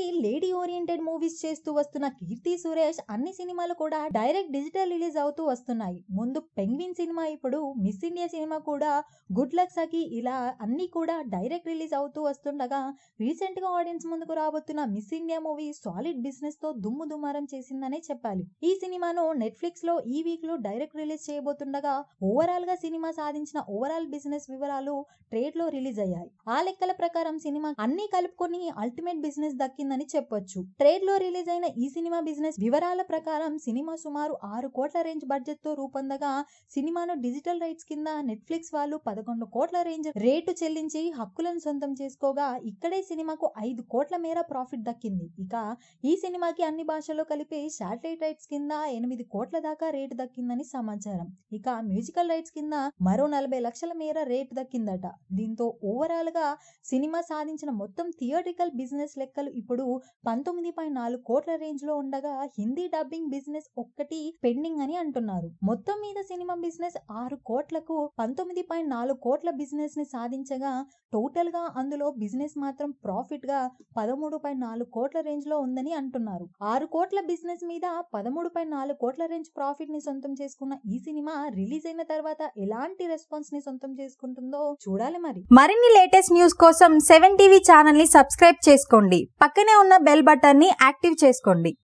Already lady oriented movies చేస్తూ వస్తున్న కీర్తి సురేష్ అన్ని సినిమాలు కూడా డైరెక్ట్ డిజిటల్ రిలీజ్ అవుతూ వస్తున్నాయి. ముందు పెంగ్విన్ సినిమా, ఇప్పుడు మిస్ ఇండియా సినిమా కూడా గుడ్ లక్ సఖీ, ఇలా అన్ని కూడా డైరెక్ట్ రిలీజ్ అవుతూ వస్తుండగా రీసెంట్ గా ఆడియన్స్ ముందుకు రాబోతున్న Miss India movie solid business తో దుమ్ము దుమారం చేసిందనే చెప్పాలి. ఈ సినిమాను నెట్ఫ్లిక్స్ లో ఈ వీక్ లో డైరెక్ట్ రిలీజ్ చేయబోతుండగా ఓవరాల్ గా సినిమా సాధించిన ఓవరాల్ బిజినెస్ వివరాలు ట్రేడ్ లో రిలీజ్ అయ్యాయి. ఆ లెక్కల ప్రకారం సినిమా అన్ని కలుపుకొని అల్టిమేట్ బిజినెస్ దక్కిందని చెప్పొచ్చు. ట్రేడ్ లో రిలీజ్ అయిన ఈ సినిమా బిజినెస్ వివరాల ప్రకారం సినిమా సుమారు 6 కోట్ల రేంజ్ బడ్జెట్ తో రూపొందగా సినిమాను డిజిటల్ రైట్స్ కింద నెట్ఫ్లిక్స్ వాళ్ళు 11 కోట్ల రేంజ్ రేటు చెల్లించి హక్కులను సొంతం చేసుకోగా ఇక్కడే సినిమాకు 5 కోట్ల మేర ప్రాఫిట్ దక్కింది. ఇక ఈ సినిమాకి అన్ని భాషల్లో కలిపి శాటిలైట్ రైట్స్ కింద 8 కోట్ల దాకా రేటు దక్కిందని సమాచారం. ఇక మ్యూజికల్ రైట్స్ కింద మరో 40 లక్షల మేర రేటు దక్కిందట. దీంతో ఓవరాల్ గా సినిమా సాధించిన మొత్తం థియేట్రికల్ బిజినెస్ లెక్కలు ఇప్పుడు 19.4 కోట్ల రేంజ్ లో ఉండగా హిందీ డబ్బింగ్ బిజినెస్ ఒక్కటి పెండింగ్ అని అంటున్నారు. మొత్తం మీద సినిమా బిజినెస్ 6 కోట్లకు 19.4 కోట్ల బిజినెస్ ని సాధించగా టోటల్ గా అందులో బిజినెస్ మాత్రం ప్రాఫిట్ గా 13.4 కోట్ల రేంజ్ లో ఉందని అంటున్నారు. 6 కోట్ల బిజినెస్ మీద 13.4 కోట్ల రేంజ్ ప్రాఫిట్ ని సొంతం చేసుకున్న ఈ సినిమా రిలీజ్ అయిన తర్వాత ఎలాంటి రెస్పాన్స్ ని సొంతం చేసుకుంటుందో చూడాలి. మరిన్ని లేటెస్ట్ న్యూస్ కోసం 7 టీవీ ఛానల్ ని సబ్స్క్రైబ్ చేసుకోండి. పక్కనే ఉన్న బెల్ బటన్ ని యాక్టివ్ చేసుకోండి.